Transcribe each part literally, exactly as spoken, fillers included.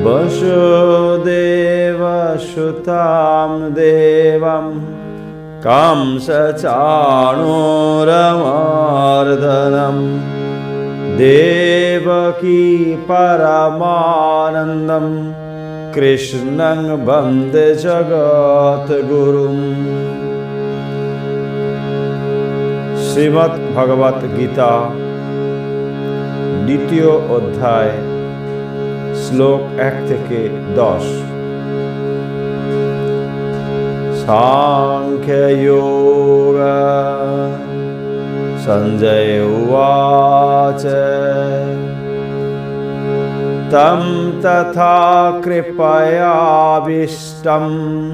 वसुदेवसुतं देवं कंसचाणूरमर्दनं देवकी परमानन्दं कृष्णं वन्दे जगद्गुरुम्। श्रीमद् भगवत गीता द्वितीय अध्याय श्लोक एक থেকে दस। सांख्ययोग संजय उवाच तं तथा कृपयाविष्टम्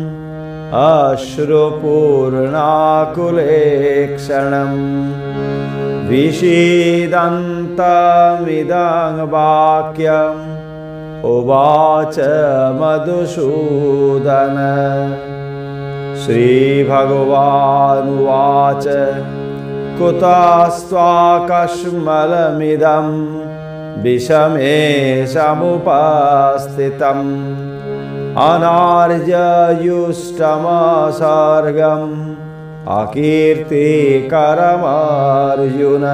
अश्रुपूर्णाकुलेक्षणम् विषीदन्तमिदं वाक्यम् उवाच मधुसूदन। श्रीभगवानुवाच कुतस्त्वाकस्मलमिदं विषमे समुपस्थितम् अनार्ययुष्टमसर्गम् अकीर्तिकरमर्जुन।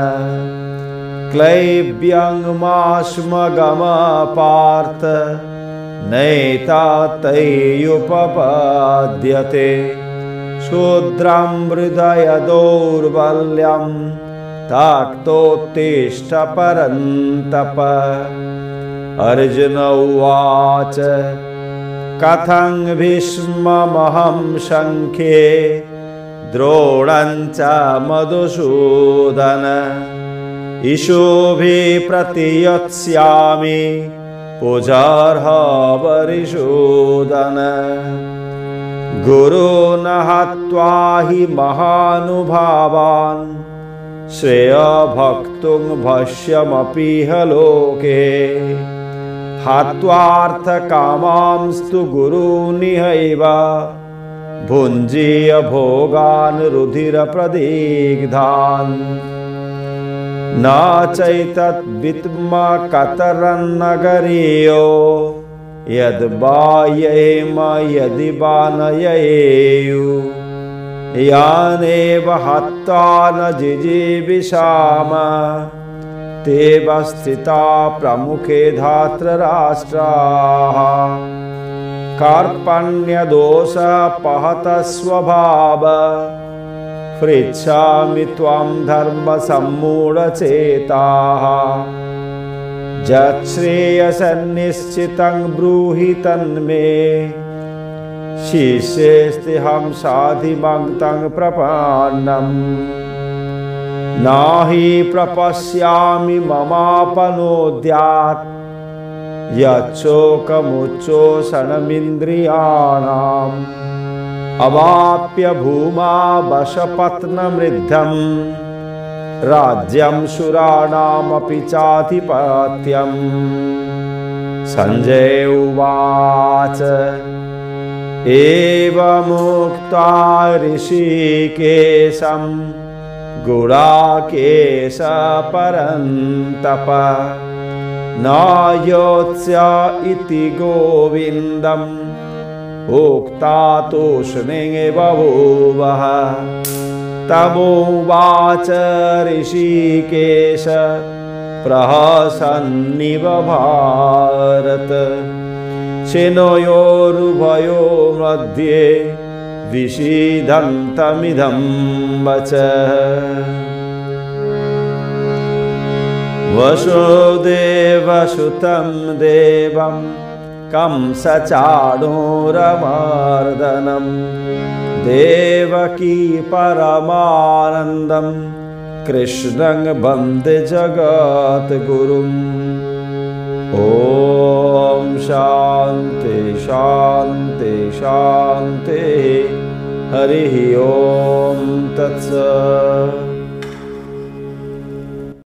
क्लैब्यङ्माश्मगम पार्थ नैतातैयुपपद्यते शूद्रं हृदय दौर्बल्यं ताक्तोत्तिष्ठ परन्तप। अर्जुन उवाच कथं भीष्ममहं संख्ये द्रोणं च मधुसूदन। ईशोभिः प्रतियत्स्यामि पूजार्हवरिसूदन। गुरून् हत्वा हि महानुभावान् श्रेयभक्तुं भक्ष्यमपीह लोके। हत्वार्थकामांस्तु गुरूनिहैव भुञ्जीय भोगान् रुधिरप्रदिग्धान्। न चैतद्विद्म कतरन्नगरीयो यद्बाह्येम यदि वा नयेयु। यानेव हत्वा न जिजीविषाम तेव स्थिता प्रमुखे धार्तराष्ट्राः। कार्पण्यदोषपहतः स्वभाव पृच्छामि त्वां धर्मसम्मूढचेताः। यच्छ्रेयसन्निश्चितं ब्रूहि तन्मे शिष्येऽस्त्यहं साधिमन्तं प्रपन्नम्। नाहि प्रपश्यामि ममापनोद्यात् यच्छोकमुच्चोषणमिन्द्रियाणाम्। अवाप्य भूमा वशपत्नमृद्धं राज्यं सुराणामपि चाधिपत्यम्। संजय उवाच एवमुक्त्वा ऋषिकेशं गुडाकेश परन्तप। न योत्स्य इति गोविन्दम् उक्ता तूष्णीं बभूवः। तमुवाच ऋषिकेश प्रहसन्निव भारत। सेनयोरुभयो मध्ये विषीदन्तमिदं वचः। वसुदेवसुतं देवं कंसचाणूरमर्दनं देवकी परमानन्दं कृष्णं वन्दे जगद्गुरुम्। ॐ शान्ति शान्ति शान्ति हरिः ॐ तत्सत्।